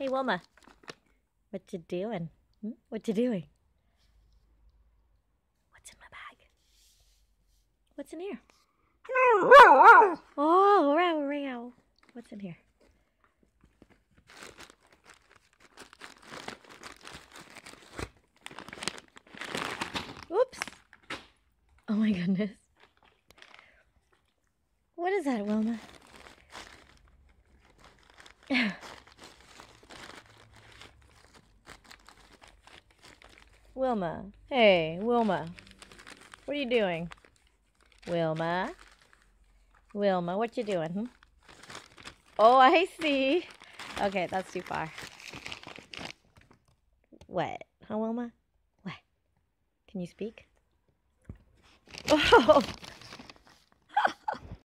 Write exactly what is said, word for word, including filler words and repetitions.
Hey, Wilma. What you doing? Hmm? What you doing? What's in my bag? What's in here? Oh, row, row. What's in here? Whoops. Oh my goodness. What is that, Wilma? Wilma. Hey, Wilma. What are you doing? Wilma. Wilma, what you doing? Hmm? Oh, I see. Okay, that's too far. What? Huh, Wilma? What? Can you speak? Oh!